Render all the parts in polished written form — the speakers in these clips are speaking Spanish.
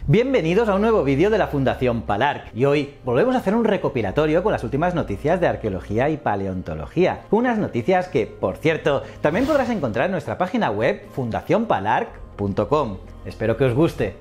Bienvenidos a un nuevo vídeo de la Fundación Palarc y hoy volvemos a hacer un recopilatorio con las últimas noticias de arqueología y paleontología. Unas noticias que, por cierto, también podrás encontrar en nuestra página web fundacionpalarc.com. Espero que os guste.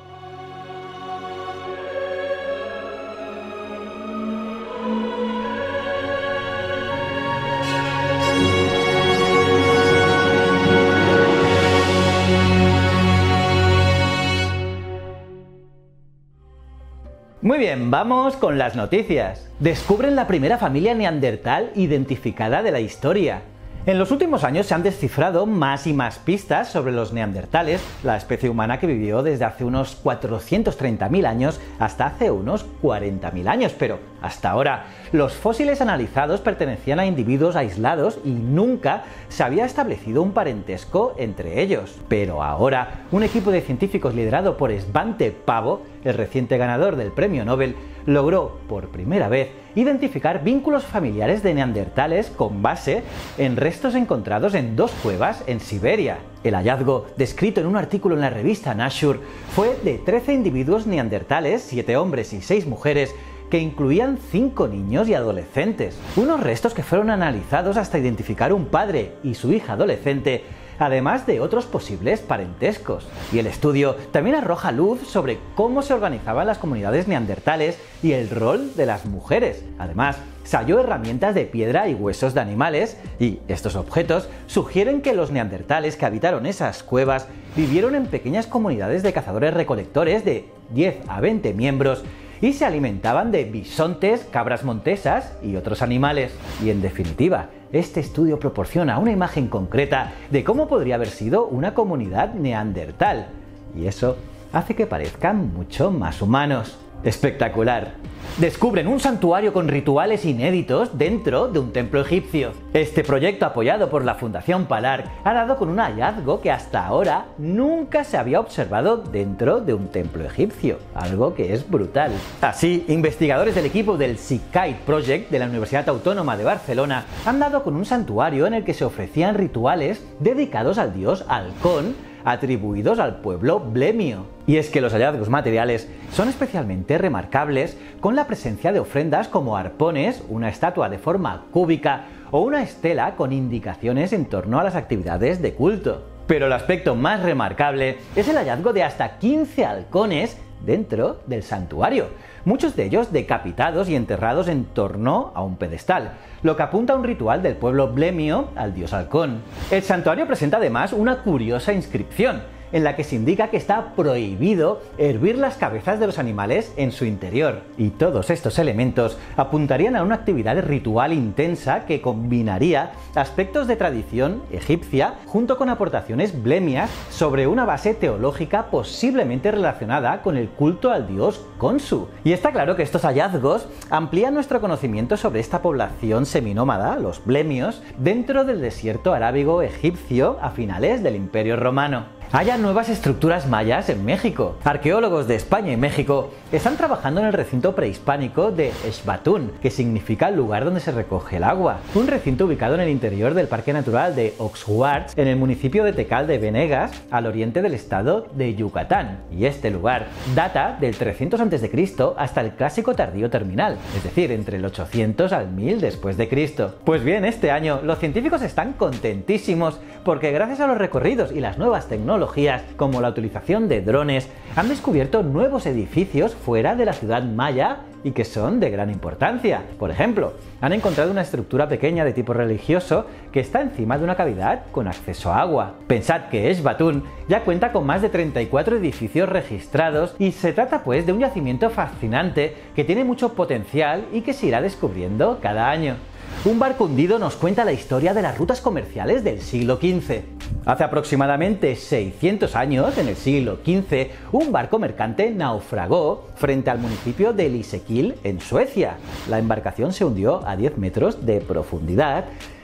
Muy bien, vamos con las noticias. Descubren la primera familia neandertal identificada de la historia. En los últimos años se han descifrado más y más pistas sobre los neandertales, la especie humana que vivió desde hace unos 430.000 años hasta hace unos 40.000 años, pero hasta ahora los fósiles analizados pertenecían a individuos aislados y nunca se había establecido un parentesco entre ellos. Pero ahora, un equipo de científicos liderado por Svante Pääbo, el reciente ganador del premio Nobel, logró por primera vez identificar vínculos familiares de neandertales con base en restos encontrados en dos cuevas en Siberia. El hallazgo, descrito en un artículo en la revista Nature, fue de 13 individuos neandertales, 7 hombres y 6 mujeres, que incluían 5 niños y adolescentes. Unos restos que fueron analizados hasta identificar un padre y su hija adolescente, además de otros posibles parentescos. Y el estudio también arroja luz sobre cómo se organizaban las comunidades neandertales y el rol de las mujeres. Además, se halló herramientas de piedra y huesos de animales, y estos objetos sugieren que los neandertales que habitaron esas cuevas vivieron en pequeñas comunidades de cazadores-recolectores de 10 a 20 miembros y se alimentaban de bisontes, cabras montesas y otros animales. Y en definitiva, este estudio proporciona una imagen concreta de cómo podría haber sido una comunidad neandertal. Y eso hace que parezcan mucho más humanos. ¡Espectacular! Descubren un santuario con rituales inéditos dentro de un templo egipcio. Este proyecto, apoyado por la Fundación Palarc, ha dado con un hallazgo que hasta ahora nunca se había observado dentro de un templo egipcio, algo que es brutal. Así, investigadores del equipo del SeaKite Project de la Universidad Autónoma de Barcelona han dado con un santuario en el que se ofrecían rituales dedicados al dios Halcón, atribuidos al pueblo blemio. Y es que los hallazgos materiales son especialmente remarcables con la presencia de ofrendas como arpones, una estatua de forma cúbica o una estela con indicaciones en torno a las actividades de culto. Pero el aspecto más remarcable es el hallazgo de hasta 15 halcones dentro del santuario, muchos de ellos decapitados y enterrados en torno a un pedestal, lo que apunta a un ritual del pueblo blemio al dios halcón. El santuario presenta además una curiosa inscripción, en la que se indica que está prohibido hervir las cabezas de los animales en su interior. Y todos estos elementos apuntarían a una actividad ritual intensa que combinaría aspectos de tradición egipcia junto con aportaciones blemias sobre una base teológica posiblemente relacionada con el culto al dios Khonsu. Y está claro que estos hallazgos amplían nuestro conocimiento sobre esta población seminómada, los blemios, dentro del desierto arábigo egipcio a finales del Imperio Romano. Hay nuevas estructuras mayas en México. Arqueólogos de España y México están trabajando en el recinto prehispánico de Xbatún, que significa el lugar donde se recoge el agua. Un recinto ubicado en el interior del Parque Natural de Oxguards, en el municipio de Tecal de Venegas, al oriente del estado de Yucatán. Y este lugar data del 300 a.C. hasta el Clásico Tardío Terminal, es decir, entre el 800 al 1000 después de Cristo. Pues bien, este año los científicos están contentísimos porque gracias a los recorridos y las nuevas tecnologías como la utilización de drones, han descubierto nuevos edificios fuera de la ciudad maya y que son de gran importancia. Por ejemplo, han encontrado una estructura pequeña de tipo religioso que está encima de una cavidad con acceso a agua. Pensad que Xbatún ya cuenta con más de 34 edificios registrados y se trata pues de un yacimiento fascinante que tiene mucho potencial y que se irá descubriendo cada año. Un barco hundido nos cuenta la historia de las rutas comerciales del siglo XV. Hace aproximadamente 600 años, en el siglo XV, un barco mercante naufragó frente al municipio de Lysekil, en Suecia. La embarcación se hundió a 10 metros de profundidad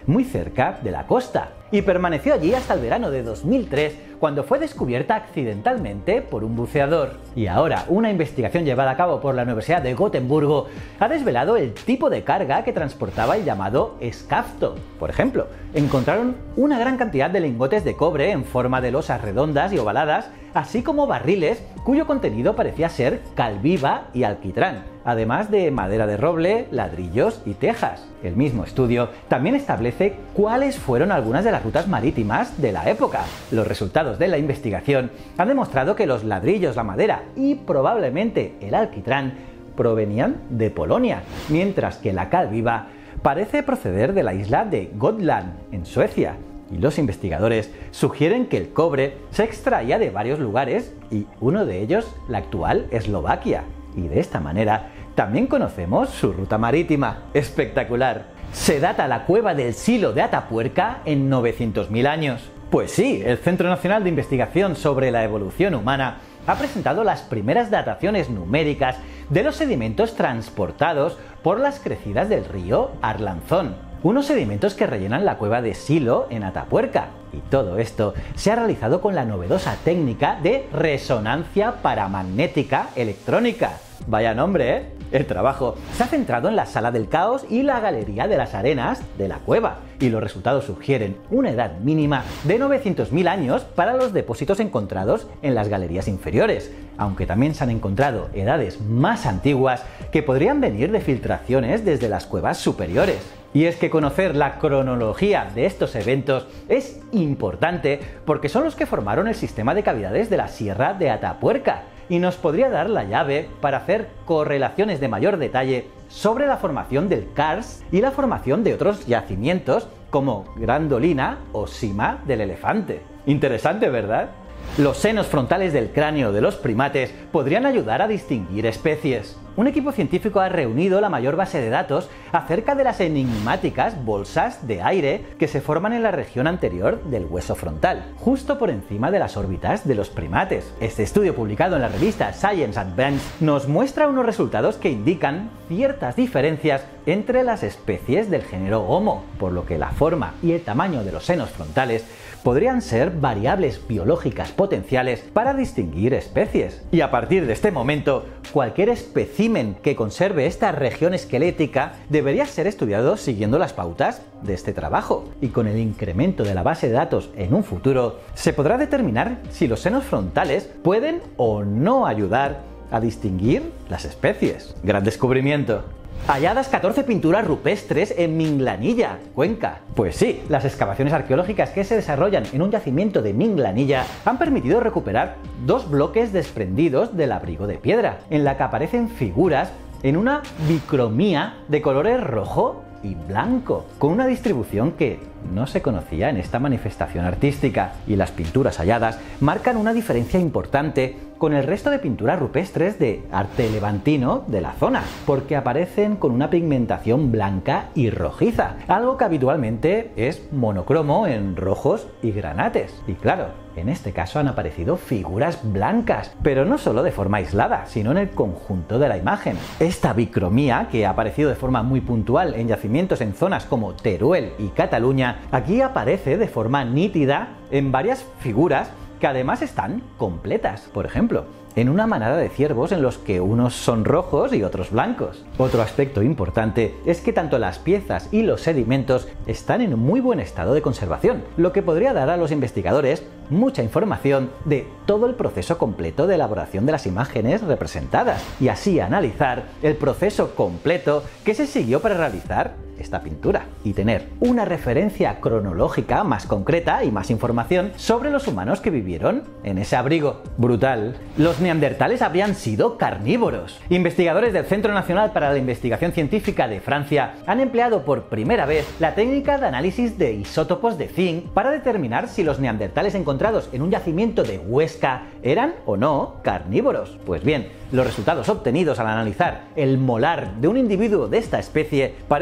muy cerca de la costa, y permaneció allí hasta el verano de 2003, cuando fue descubierta accidentalmente por un buceador. Y ahora, una investigación llevada a cabo por la Universidad de Gotemburgo ha desvelado el tipo de carga que transportaba el llamado escafto. Por ejemplo, encontraron una gran cantidad de lingotes de cobre en forma de losas redondas y ovaladas, así como barriles cuyo contenido parecía ser cal viva y alquitrán, además de madera de roble, ladrillos y tejas. El mismo estudio también establece cuáles fueron algunas de las rutas marítimas de la época. Los resultados de la investigación han demostrado que los ladrillos, la madera y probablemente el alquitrán provenían de Polonia, mientras que la cal viva parece proceder de la isla de Gotland, en Suecia. Y los investigadores sugieren que el cobre se extraía de varios lugares y uno de ellos la actual Eslovaquia. Y de esta manera también conocemos su ruta marítima. ¡Espectacular! Se data la cueva del Silo de Atapuerca en 900.000 años. Pues sí, el Centro Nacional de Investigación sobre la Evolución Humana ha presentado las primeras dataciones numéricas de los sedimentos transportados por las crecidas del río Arlanzón, unos sedimentos que rellenan la cueva de Silo en Atapuerca. Y todo esto se ha realizado con la novedosa técnica de resonancia paramagnética electrónica. Vaya nombre, ¿eh? El trabajo se ha centrado en la Sala del Caos y la Galería de las Arenas de la cueva, y los resultados sugieren una edad mínima de 900.000 años para los depósitos encontrados en las galerías inferiores, aunque también se han encontrado edades más antiguas que podrían venir de filtraciones desde las cuevas superiores. Y es que conocer la cronología de estos eventos es importante porque son los que formaron el sistema de cavidades de la Sierra de Atapuerca, y nos podría dar la llave para hacer correlaciones de mayor detalle sobre la formación del Karst y la formación de otros yacimientos como Grandolina o Sima del Elefante. Interesante, ¿verdad? Los senos frontales del cráneo de los primates podrían ayudar a distinguir especies. Un equipo científico ha reunido la mayor base de datos acerca de las enigmáticas bolsas de aire que se forman en la región anterior del hueso frontal, justo por encima de las órbitas de los primates. Este estudio, publicado en la revista Science Advance, nos muestra unos resultados que indican ciertas diferencias entre las especies del género Homo, por lo que la forma y el tamaño de los senos frontales podrían ser variables biológicas potenciales para distinguir especies. Y a partir de este momento, cualquier espécimen que conserve esta región esquelética debería ser estudiado siguiendo las pautas de este trabajo. Y con el incremento de la base de datos en un futuro, se podrá determinar si los senos frontales pueden o no ayudar a distinguir las especies. Gran descubrimiento. Halladas 14 pinturas rupestres en Minglanilla, Cuenca. Pues sí, las excavaciones arqueológicas que se desarrollan en un yacimiento de Minglanilla han permitido recuperar 2 bloques desprendidos del abrigo de piedra, en la que aparecen figuras en una bicromía de colores rojo y blanco, con una distribución que no se conocía en esta manifestación artística, y las pinturas halladas marcan una diferencia importante con el resto de pinturas rupestres de arte levantino de la zona, porque aparecen con una pigmentación blanca y rojiza, algo que habitualmente es monocromo en rojos y granates. Y claro, en este caso han aparecido figuras blancas, pero no solo de forma aislada, sino en el conjunto de la imagen. Esta bicromía, que ha aparecido de forma muy puntual en yacimientos en zonas como Teruel y Cataluña, aquí aparece de forma nítida en varias figuras que además están completas. Por ejemplo, en una manada de ciervos en los que unos son rojos y otros blancos. Otro aspecto importante es que tanto las piezas y los sedimentos están en muy buen estado de conservación, lo que podría dar a los investigadores mucha información de todo el proceso completo de elaboración de las imágenes representadas, y así analizar el proceso completo que se siguió para realizar esta pintura, y tener una referencia cronológica más concreta y más información sobre los humanos que vivieron en ese abrigo. ¡Brutal! Los neandertales habrían sido carnívoros. Investigadores del Centro Nacional para la Investigación Científica de Francia han empleado por primera vez la técnica de análisis de isótopos de zinc para determinar si los neandertales encontrados en un yacimiento de Huesca eran o no carnívoros. Pues bien, los resultados obtenidos al analizar el molar de un individuo de esta especie parecen indicar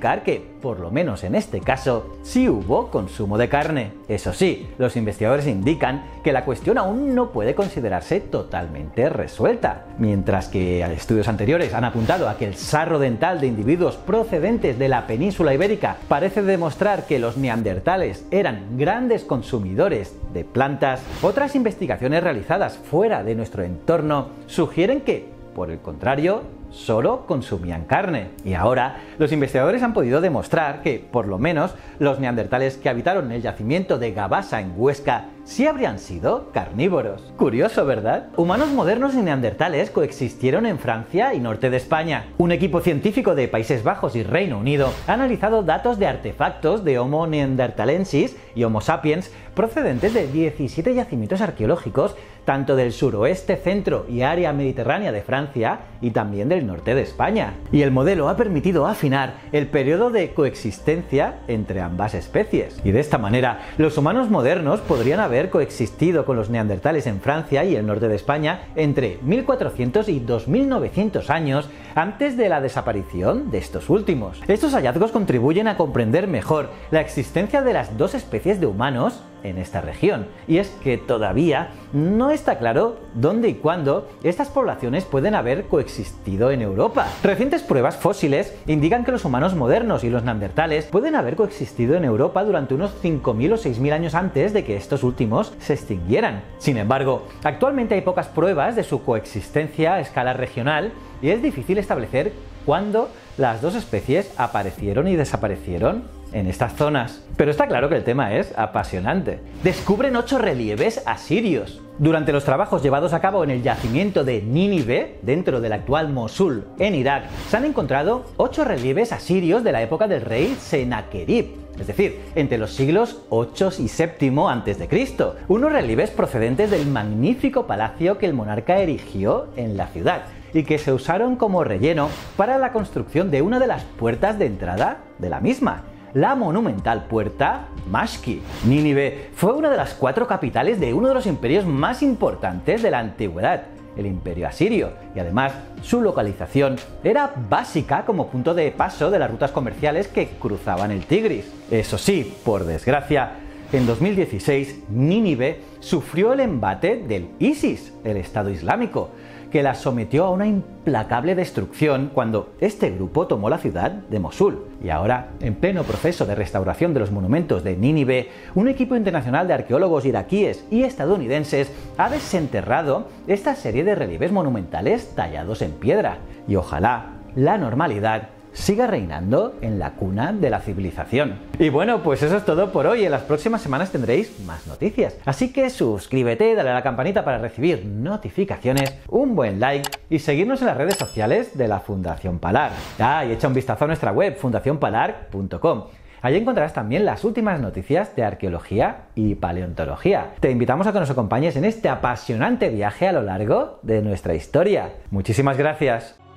indicar que, por lo menos en este caso, sí hubo consumo de carne. Eso sí, los investigadores indican que la cuestión aún no puede considerarse totalmente resuelta. Mientras que estudios anteriores han apuntado a que el sarro dental de individuos procedentes de la península ibérica parece demostrar que los neandertales eran grandes consumidores de plantas, otras investigaciones realizadas fuera de nuestro entorno sugieren que, por el contrario, solo consumían carne. Y ahora, los investigadores han podido demostrar que, por lo menos, los neandertales que habitaron el yacimiento de Gabasa en Huesca sí habrían sido carnívoros. Curioso, ¿verdad? Humanos modernos y neandertales coexistieron en Francia y norte de España. Un equipo científico de Países Bajos y Reino Unido ha analizado datos de artefactos de Homo neanderthalensis y Homo sapiens procedentes de 17 yacimientos arqueológicos, tanto del suroeste, centro y área mediterránea de Francia y también del norte de España. Y el modelo ha permitido afinar el periodo de coexistencia entre ambas especies. Y de esta manera, los humanos modernos podrían haber coexistido con los neandertales en Francia y el norte de España entre 1400 y 2900 años antes de la desaparición de estos últimos. Estos hallazgos contribuyen a comprender mejor la existencia de las dos especies de humanos en esta región, y es que todavía no está claro dónde y cuándo estas poblaciones pueden haber coexistido en Europa. Recientes pruebas fósiles indican que los humanos modernos y los neandertales pueden haber coexistido en Europa durante unos 5000 o 6000 años antes de que estos últimos se extinguieran. Sin embargo, actualmente hay pocas pruebas de su coexistencia a escala regional y es difícil establecer cuándo las dos especies aparecieron y desaparecieron en estas zonas. Pero está claro que el tema es apasionante. Descubren 8 relieves asirios. Durante los trabajos llevados a cabo en el yacimiento de Nínive, dentro del actual Mosul, en Irak, se han encontrado 8 relieves asirios de la época del rey Senaquerib, es decir, entre los siglos 8 y 7 a.C., unos relieves procedentes del magnífico palacio que el monarca erigió en la ciudad y que se usaron como relleno para la construcción de una de las puertas de entrada de la misma, la monumental puerta Mashki. Nínive fue una de las 4 capitales de uno de los imperios más importantes de la antigüedad, el Imperio Asirio, y además su localización era básica como punto de paso de las rutas comerciales que cruzaban el Tigris. Eso sí, por desgracia, en 2016 Nínive sufrió el embate del ISIS, el Estado Islámico, que la sometió a una implacable destrucción cuando este grupo tomó la ciudad de Mosul. Y ahora, en pleno proceso de restauración de los monumentos de Nínive, un equipo internacional de arqueólogos iraquíes y estadounidenses ha desenterrado esta serie de relieves monumentales tallados en piedra. Y ojalá la normalidad siga reinando en la cuna de la civilización. Y bueno, pues eso es todo por hoy. En las próximas semanas tendréis más noticias. Así que suscríbete, dale a la campanita para recibir notificaciones, un buen like y seguirnos en las redes sociales de la Fundación Palar. Y echa un vistazo a nuestra web, fundacionpalar.com. Allí encontrarás también las últimas noticias de arqueología y paleontología. Te invitamos a que nos acompañes en este apasionante viaje a lo largo de nuestra historia. Muchísimas gracias.